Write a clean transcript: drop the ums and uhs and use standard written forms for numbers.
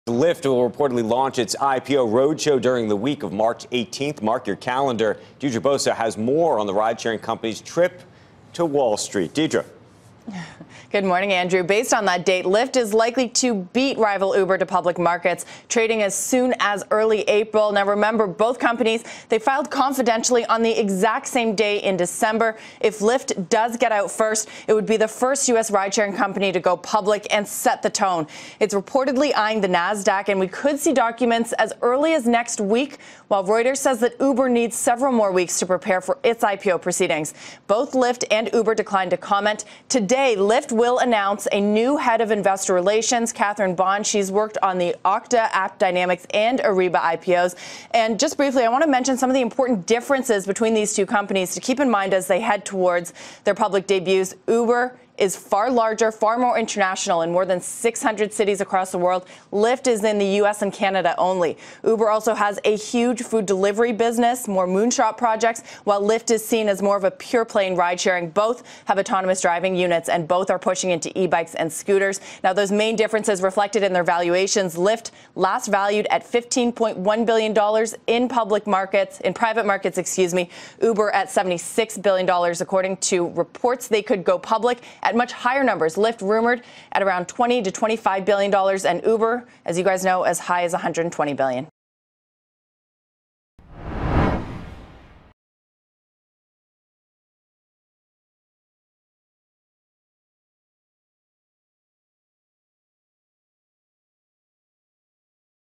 Lyft will reportedly launch its IPO roadshow during the week of March 18th. Mark your calendar. Deirdre Bosa has more on the ride-sharing company's trip to Wall Street. Deirdre. Good morning, Andrew. Based on that date, Lyft is likely to beat rival Uber to public markets, trading as soon as early April. Now, remember, both companies, they filed confidentially on the exact same day in December. If Lyft does get out first, it would be the first U.S. ride-sharing company to go public and set the tone. It's reportedly eyeing the NASDAQ, and we could see documents as early as next week, while Reuters says that Uber needs several more weeks to prepare for its IPO proceedings. Both Lyft and Uber declined to comment. Today, Lyft will announce a new head of investor relations, Catherine Bond. She's worked on the Okta, AppDynamics, and Ariba IPOs. And just briefly, I want to mention some of the important differences between these two companies to keep in mind as they head towards their public debuts. Uber is far larger, far more international in more than 600 cities across the world. Lyft is in the U.S. and Canada only. Uber also has a huge food delivery business, more moonshot projects, while Lyft is seen as more of a pure play in ride sharing. Both have autonomous driving units and both are pushing into e-bikes and scooters. Now, those main differences reflected in their valuations. Lyft last valued at $15.1 billion in private markets, Uber at $76 billion, according to reports. They could go public at much higher numbers. Lyft rumored at around $20 to $25 billion, and Uber, as you guys know, as high as $120 billion.